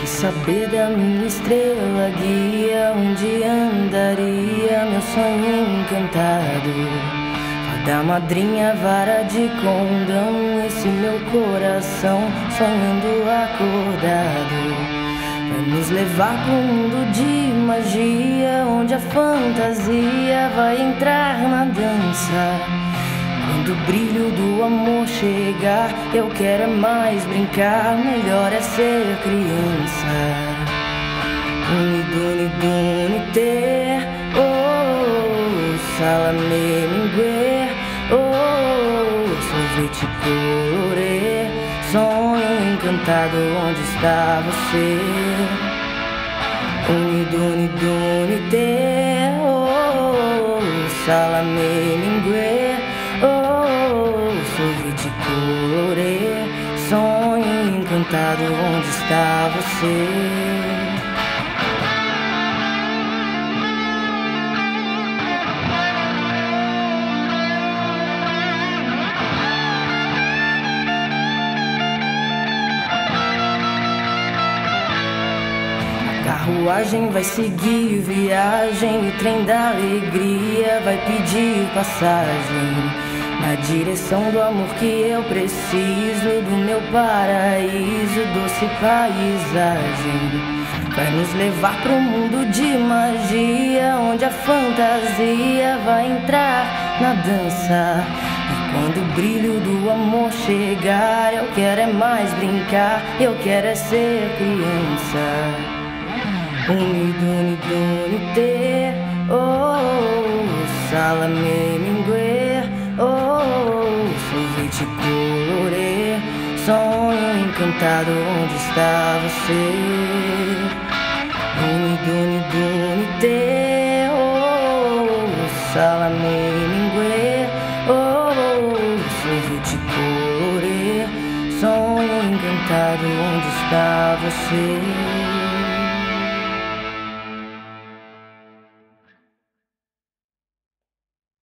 Saber da minha estrela guia, onde andaria meu sonho encantado. Fada madrinha, vara de condão, esse meu coração sonhando acordado. Vai nos levar pro mundo de magia, onde a fantasia vai entrar na dança. Quando o brilho do amor chegar, eu quero é mais brincar, melhor é ser criança. Unidunidunité, oh, salamé mingué, oh, sorvete colorê, sonho encantado, onde está você? Unidunidunité, oh, salamé mingué, oh, sorvete colorê, sonho encantado, onde está você? A carruagem vai seguir viagem, o trem da alegria vai pedir passagem na direção do amor que eu preciso, do meu paraíso, doce paisagem. Vai nos levar pro mundo de magia, onde a fantasia vai entrar na dança. E quando o brilho do amor chegar, eu quero é mais brincar, eu quero é ser criança. Unidunidunité, oh, salamé mingué, oh, sorvete colorê, sonho encantado, onde está você? Unidunidunité, oh, salamé mingué, oh, sorvete colorê, sonho encantado, onde está você?